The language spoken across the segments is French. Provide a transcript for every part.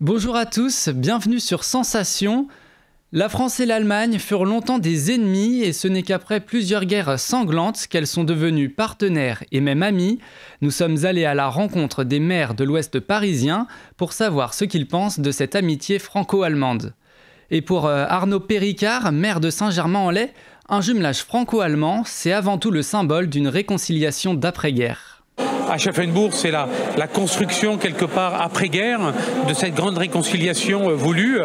Bonjour à tous, bienvenue sur Sensation. La France et l'Allemagne furent longtemps des ennemis et ce n'est qu'après plusieurs guerres sanglantes qu'elles sont devenues partenaires et même amies. Nous sommes allés à la rencontre des maires de l'Ouest parisien pour savoir ce qu'ils pensent de cette amitié franco-allemande. Et pour Arnaud Péricard, maire de Saint-Germain-en-Laye, un jumelage franco-allemand, c'est avant tout le symbole d'une réconciliation d'après-guerre. Aschaffenbourg, c'est la construction quelque part après-guerre de cette grande réconciliation voulue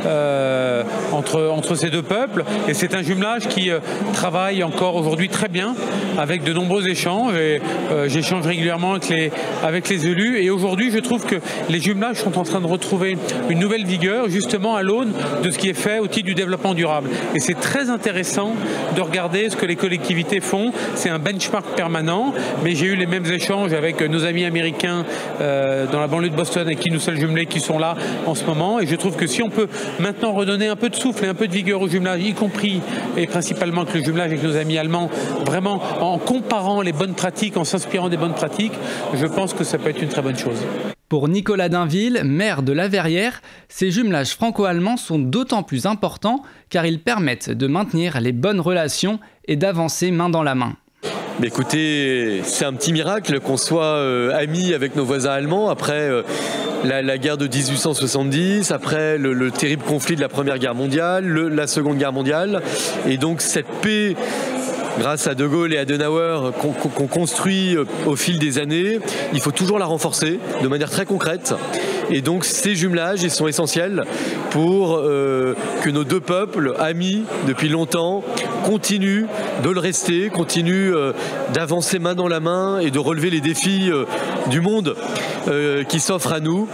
entre ces deux peuples. Et c'est un jumelage qui travaille encore aujourd'hui très bien avec de nombreux échanges. Et j'échange régulièrement avec les élus. Et aujourd'hui, je trouve que les jumelages sont en train de retrouver une nouvelle vigueur, justement à l'aune de ce qui est fait au titre du développement durable. Et c'est très intéressant de regarder ce que les collectivités font. C'est un benchmark permanent, mais j'ai eu les mêmes échanges avec nos amis américains dans la banlieue de Boston avec qui nous sommes jumelés, qui sont là en ce moment. Et je trouve que si on peut maintenant redonner un peu de souffle et un peu de vigueur au jumelage, y compris et principalement avec le jumelage avec nos amis allemands, vraiment en comparant les bonnes pratiques, en s'inspirant des bonnes pratiques, je pense que ça peut être une très bonne chose. Pour Nicolas Dainville, maire de La Verrière, ces jumelages franco-allemands sont d'autant plus importants car ils permettent de maintenir les bonnes relations et d'avancer main dans la main. Mais écoutez, c'est un petit miracle qu'on soit amis avec nos voisins allemands après la guerre de 1870, après le terrible conflit de la Première Guerre mondiale, la Seconde Guerre mondiale. Et donc cette paix, grâce à De Gaulle et Adenauer, qu'on construit au fil des années, il faut toujours la renforcer de manière très concrète. Et donc ces jumelages, ils sont essentiels pour que nos deux peuples, amis depuis longtemps, continuent de le rester, continuent d'avancer main dans la main et de relever les défis du monde qui s'offrent à nous.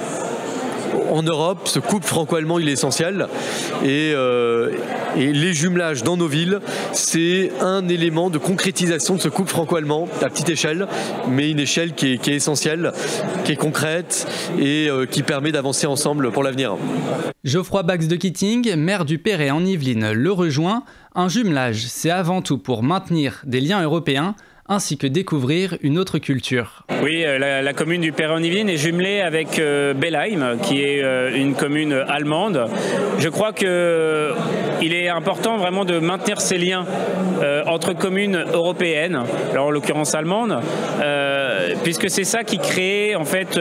En Europe, ce couple franco-allemand, il est essentiel. Et les jumelages dans nos villes, c'est un élément de concrétisation de ce couple franco-allemand à petite échelle, mais une échelle qui est essentielle, qui est concrète et qui permet d'avancer ensemble pour l'avenir. Geoffroy Bax de Kitting, maire du Perret en Yvelines, le rejoint. Un jumelage, c'est avant tout pour maintenir des liens européens, ainsi que découvrir une autre culture. Oui, la commune du Perret-en-Yvelines est jumelée avec Bellheim, qui est une commune allemande. Je crois qu'il est important vraiment de maintenir ces liens entre communes européennes, alors en l'occurrence allemandes, puisque c'est ça qui crée en fait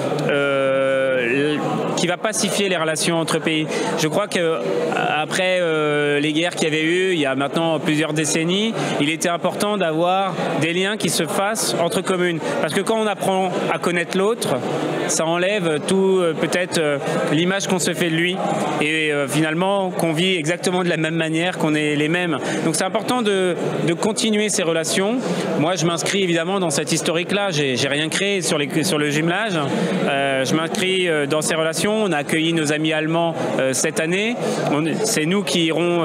qui va pacifier les relations entre pays. Je crois qu'après les guerres qu'il y avait eu, il y a maintenant plusieurs décennies, il était important d'avoir des liens qui se fassent entre communes. Parce que quand on apprend à connaître l'autre, ça enlève tout peut-être l'image qu'on se fait de lui et finalement qu'on vit exactement de la même manière, qu'on est les mêmes. Donc c'est important de continuer ces relations. Moi je m'inscris évidemment dans cette historique-là, j'ai rien créé sur le jumelage. Je m'inscris dans ces relations. On a accueilli nos amis allemands cette année. C'est nous qui irons,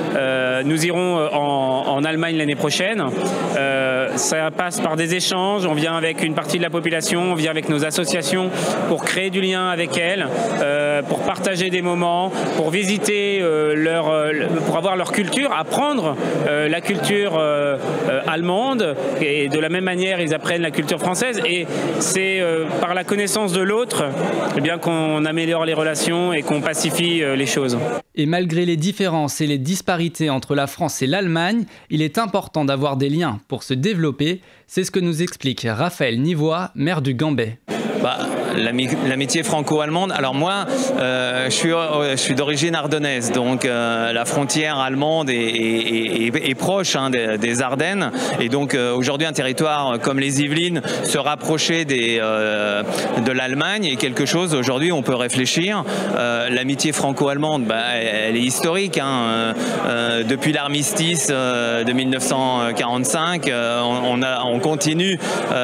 en Allemagne l'année prochaine. Ça passe par des échanges. On vient avec une partie de la population, on vient avec nos associations pour créer du lien avec elles, pour partager des moments, pour visiter pour avoir leur culture, apprendre la culture allemande et de la même manière ils apprennent la culture française. Et c'est par la connaissance de l'autre qu'on améliore les relations et qu'on pacifie les choses. Et malgré les différences et les disparités entre la France et l'Allemagne, il est important d'avoir des liens pour se développer. C'est ce que nous explique Raphaël Nivois, maire du Gambais. L'amitié franco-allemande. Alors moi, je suis d'origine ardennaise, donc la frontière allemande est proche des Ardennes. Et donc aujourd'hui, un territoire comme les Yvelines se rapprocher de l'Allemagne est quelque chose. Aujourd'hui, on peut réfléchir. L'amitié franco-allemande, elle est historique. Depuis l'armistice de 1945, on continue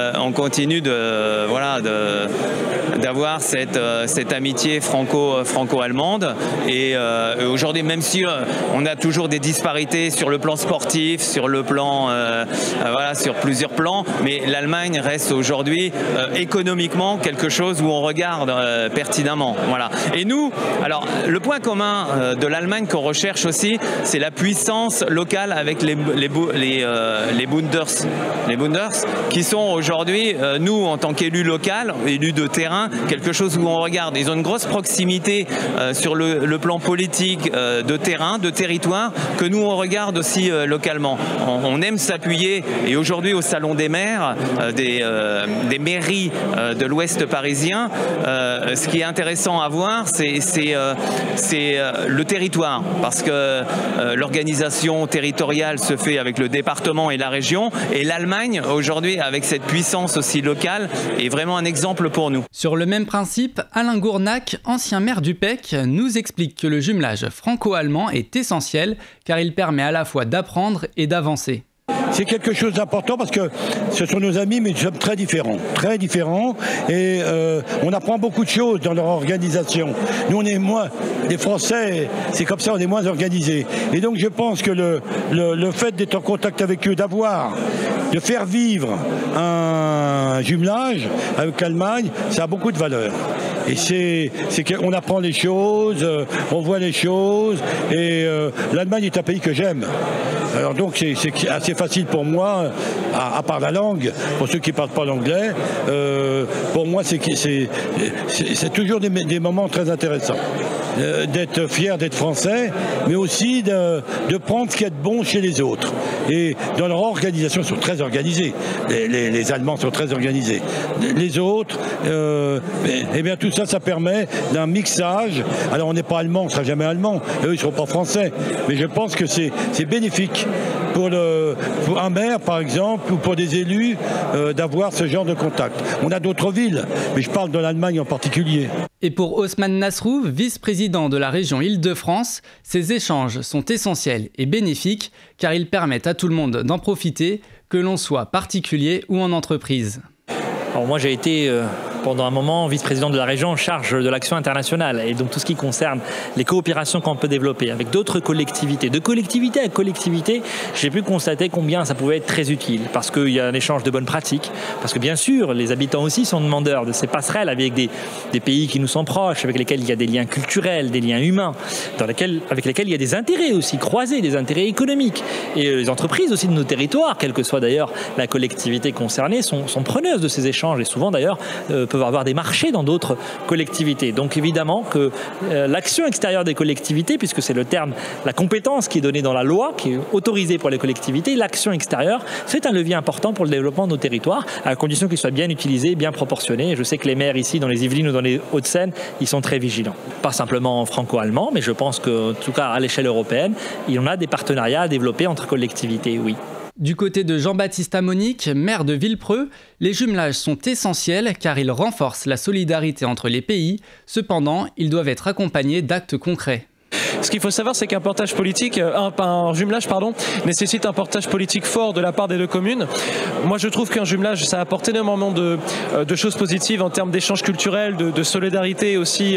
d'avoir cette amitié franco-allemande et aujourd'hui, même si on a toujours des disparités sur le plan sportif, sur le plan sur plusieurs plans, mais l'Allemagne reste aujourd'hui économiquement quelque chose où on regarde pertinemment. Voilà. Et nous, alors le point commun de l'Allemagne qu'on recherche aussi, c'est la puissance locale avec les Bunders, qui sont aujourd'hui, nous en tant qu'élus locaux, élus de terrain, terrain, quelque chose où on regarde. Ils ont une grosse proximité sur le plan politique de terrain, de territoire, que nous on regarde aussi localement. On aime s'appuyer, et aujourd'hui au Salon des maires, des mairies de l'Ouest parisien, ce qui est intéressant à voir, c'est le territoire, parce que l'organisation territoriale se fait avec le département et la région, et l'Allemagne aujourd'hui avec cette puissance aussi locale est vraiment un exemple pour nous. Sur le même principe, Alain Gournac, ancien maire du PEC, nous explique que le jumelage franco-allemand est essentiel car il permet à la fois d'apprendre et d'avancer. C'est quelque chose d'important parce que ce sont nos amis, mais nous sommes très différents et on apprend beaucoup de choses dans leur organisation. Nous, on est moins, les Français, c'est comme ça, on est moins organisés. Et donc je pense que le fait d'être en contact avec eux, de faire vivre un jumelage avec l'Allemagne, ça a beaucoup de valeur. Et c'est qu'on apprend les choses, on voit les choses, et l'Allemagne est un pays que j'aime. Alors donc c'est assez facile pour moi, à part la langue, pour ceux qui ne parlent pas l'anglais, pour moi c'est toujours des moments très intéressants. D'être fier d'être français, mais aussi de prendre ce qu'il y a de bon chez les autres. Et dans leur organisation, ils sont très organisés. Les Allemands sont très organisés. Les autres, eh bien tout ça, ça permet d'un mixage. Alors on n'est pas allemand, on ne sera jamais allemand. Eux, ils ne seront pas français. Mais je pense que c'est bénéfique pour un maire, par exemple, ou pour des élus, d'avoir ce genre de contact. On a d'autres villes, mais je parle de l'Allemagne en particulier. Et pour Osman Nasrou, vice-président de la région Île-de-France, ces échanges sont essentiels et bénéfiques car ils permettent à tout le monde d'en profiter, que l'on soit particulier ou en entreprise. Alors moi j'ai été pendant un moment vice-président de la région en charge de l'action internationale et donc tout ce qui concerne les coopérations qu'on peut développer avec d'autres collectivités. De collectivité à collectivité, j'ai pu constater combien ça pouvait être très utile parce qu'il y a un échange de bonnes pratiques, parce que bien sûr les habitants aussi sont demandeurs de ces passerelles avec des pays qui nous sont proches, avec lesquels il y a des liens culturels, des liens humains, avec lesquels il y a des intérêts aussi croisés, des intérêts économiques. Et les entreprises aussi de nos territoires, quelle que soit d'ailleurs la collectivité concernée, sont preneuses de ces échanges et souvent d'ailleurs peuvent avoir des marchés dans d'autres collectivités. Donc évidemment que l'action extérieure des collectivités, puisque c'est le terme, la compétence qui est donnée dans la loi, qui est autorisée pour les collectivités, l'action extérieure, c'est un levier important pour le développement de nos territoires, à condition qu'il soit bien utilisé, bien proportionné. Et je sais que les maires ici, dans les Yvelines ou dans les Hauts-de-Seine, ils sont très vigilants. Pas simplement franco-allemand, mais je pense qu'en tout cas à l'échelle européenne, il y en a des partenariats à développer entre collectivités, oui. Du côté de Jean-Baptiste Amonique, maire de Villepreux, les jumelages sont essentiels car ils renforcent la solidarité entre les pays. Cependant, ils doivent être accompagnés d'actes concrets. Ce qu'il faut savoir, c'est qu'un portage politique, un jumelage, nécessite un portage politique fort de la part des deux communes. Moi, je trouve qu'un jumelage, ça apporte énormément de choses positives en termes d'échanges culturels, de solidarité aussi,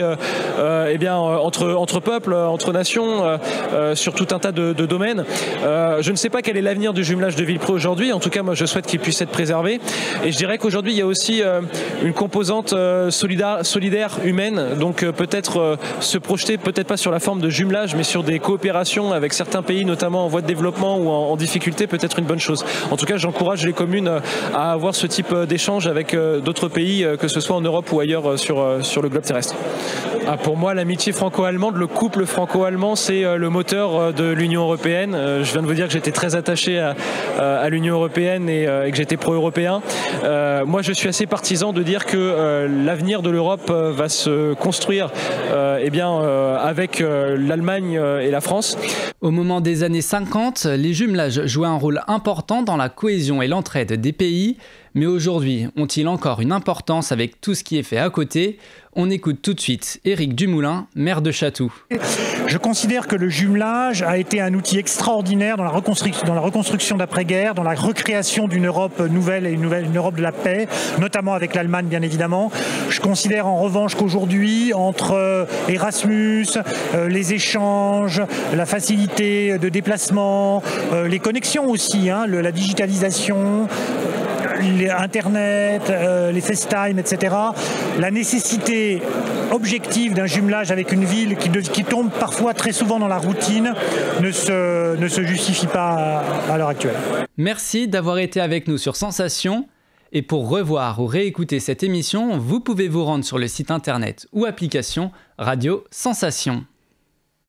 entre peuples, entre nations, sur tout un tas de domaines. Je ne sais pas quel est l'avenir du jumelage de Villepreux aujourd'hui. En tout cas, moi, je souhaite qu'il puisse être préservé. Et je dirais qu'aujourd'hui, il y a aussi une composante solidaire, humaine. Donc, peut-être se projeter, peut-être pas sur la forme de jumelage, mais sur des coopérations avec certains pays, notamment en voie de développement ou en difficulté, peut être une bonne chose. En tout cas, j'encourage les communes à avoir ce type d'échange avec d'autres pays, que ce soit en Europe ou ailleurs sur le globe terrestre. Pour moi, l'amitié franco-allemande, le couple franco-allemand, c'est le moteur de l'Union européenne. Je viens de vous dire que j'étais très attaché à l'Union européenne et que j'étais pro-européen. Moi, je suis assez partisan de dire que l'avenir de l'Europe va se construire avec l'Allemagne et la France. Au moment des années 50, les jumelages jouaient un rôle important dans la cohésion et l'entraide des pays. Mais aujourd'hui, ont-ils encore une importance avec tout ce qui est fait à côté? On écoute tout de suite Éric Dumoulin, maire de Chatou. Je considère que le jumelage a été un outil extraordinaire dans la reconstruction d'après-guerre, dans la recréation d'une Europe nouvelle et une Europe de la paix, notamment avec l'Allemagne bien évidemment. Je considère en revanche qu'aujourd'hui, entre Erasmus, les échanges, la facilité de déplacement, les connexions aussi, la digitalisation, Internet, les FaceTime, etc. La nécessité objective d'un jumelage avec une ville qui tombe parfois très souvent dans la routine ne se justifie pas à l'heure actuelle. Merci d'avoir été avec nous sur Sensation. Et pour revoir ou réécouter cette émission, vous pouvez vous rendre sur le site internet ou application Radio Sensation.